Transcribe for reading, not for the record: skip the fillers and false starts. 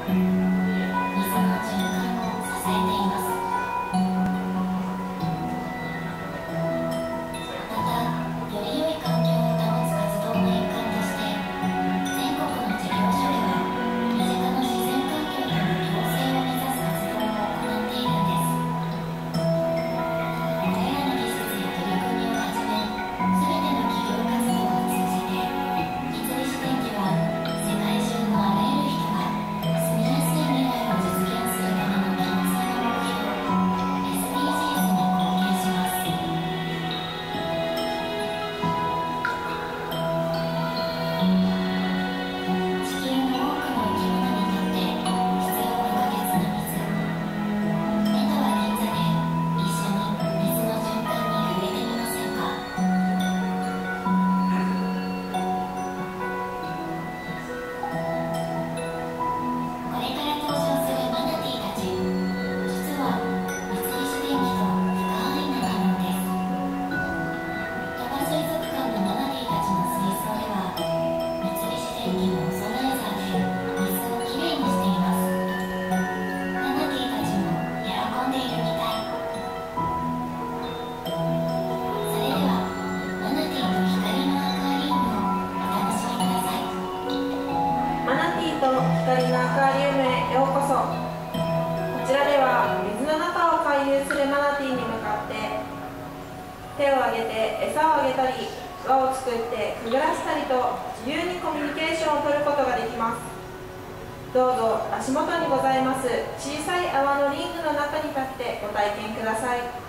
光のアクアリウムへようこそ。こちらでは水の中を回遊するマナティーに向かって手を挙げて餌をあげたり輪を作ってくぐらせたりと自由にコミュニケーションを取ることができます。どうぞ足元にございます小さい泡のリングの中に立ってご体験ください。